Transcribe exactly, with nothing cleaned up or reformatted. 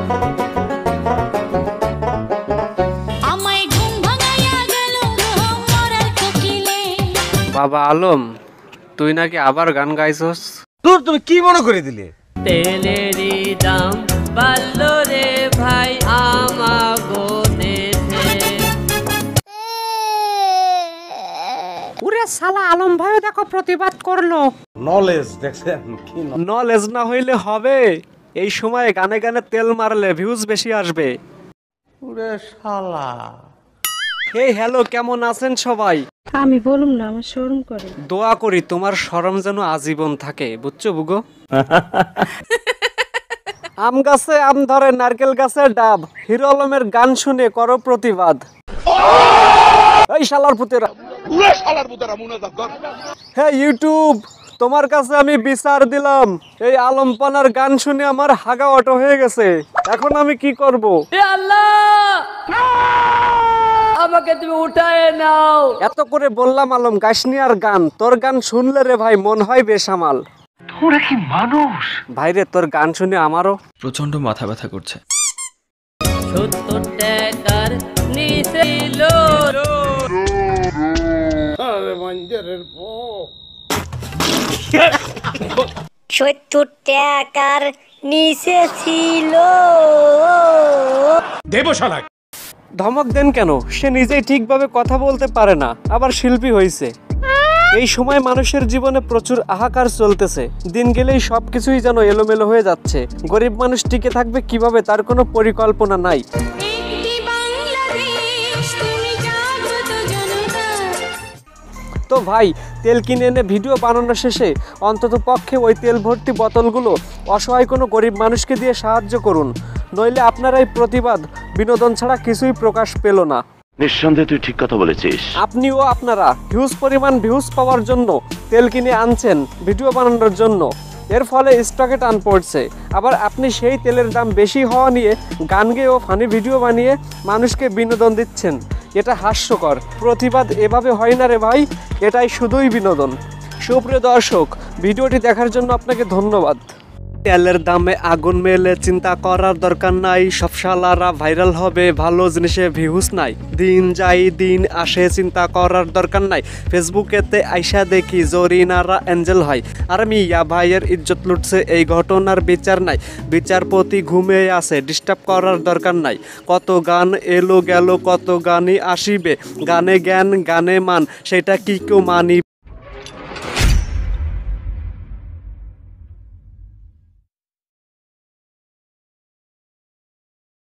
বাবা আলম, তুই নাকি আবার গান গাইছস? তোর তুমি কি মনে করে দিলে? তেলেরই দাম বাড়লো রে ভাই আমাগো দেশে। ওরে শালা, আলম ভাইও দেখো প্রতিবাদ করলো। নলেজ দেখছেন কি? নলেজ না হইলে হবে? এই সময়ে গানে গানে তেল মারলে ভিউজ বেশি আসবে। ওরে শালা। এই হ্যালো, কেমন আছেন সবাই? আমি বলুম না, আমার শরম করে। দোয়া করি তোমার শরম যেন আজীবন থাকে, বুঝছো বুগো? আম গাছে আম ধরে, নারকেল গাছে ডাব। হিরো আলমের গান শুনে করো প্রতিবাদ। এই শালার পুতেরা, হ্যাঁ ইউটিউব, তোমার কাছে আমি বিচার দিলাম। এই আলম পানার গান শুনে আমার হাগা অটো হয়ে গেছে। এখন আমি কি করব? আল্লাহ, আমাকে তুমি উঠায় নাও। এত করে বললাম আলম গাইসনি আর গান। তোর গান শুনলে রে ভাই মন হয় বেসামাল। তোরা কি মানুষ? ভাইরে, তোর গান শুনে আমারও প্রচন্ড মাথা ব্যথা করছে। সত্তর টাকার নিচে লো সত্তর টাকার নিচে ছিল। দেবশালা ধমক দেন কেন? সে নিজেই ঠিকভাবে কথা বলতে পারে না, আবার শিল্পী হয়েছে। এই সময় মানুষের জীবনে প্রচুর হাহাকার চলতেছে। দিন গেলেই সবকিছুই যেন এলোমেলো হয়ে যাচ্ছে। গরিব মানুষ টিকে থাকবে কিভাবে তার কোনো পরিকল্পনা নাই। তো ভাই, তেল কিনে এনে ভিডিও বানানো শেষে অন্তত পক্ষে ওই তেল ভর্তি বোতলগুলো অসহায় কোনো গরিব মানুষকে দিয়ে সাহায্য করুন। নইলে আপনার এই প্রতিবাদ বিনোদন ছাড়া কিছুই প্রকাশ পেল না। নিঃসন্দেহে তুই ঠিক কথা বলেছিস। আপনিও আপনারা হিউজ পরিমাণ ভিউজ পাওয়ার জন্য তেল কিনে আনছেন ভিডিও বানানোর জন্য। এর ফলে স্টকে টান পড়ছে। আবার আপনি সেই তেলের দাম বেশি হওয়া নিয়ে গান গেয়ে ও ফানি ভিডিও বানিয়ে মানুষকে বিনোদন দিচ্ছেন। এটা হাস্যকর। প্রতিবাদ এভাবে হয় না রে ভাই, এটাই শুধুই বিনোদন। সুপ্রিয় দর্শক, ভিডিওটি দেখার জন্য আপনাকে ধন্যবাদ। তেলের দামে আগুন মেলে চিন্তা করার দরকার নাই। সব শালারা ভাইরাল হবে, ভালো জিনিসে ভিউজ নাই। দিন যাই দিন আসে, চিন্তা করার দরকার নাই। ফেসবুকেতে আইসা দেখি জরিনারা অ্যাঞ্জেল হয়। আর মিয়া ভাইয়ের ইজ্জত লুটছে, এই ঘটনার বিচার নাই। বিচারপতি ঘুমিয়ে আছে, ডিস্টার্ব করার দরকার নাই। কত গান এলো গেল, কত গানই আসিবে। গানে জ্ঞান গানে মান, সেটা কি কেউ মানি?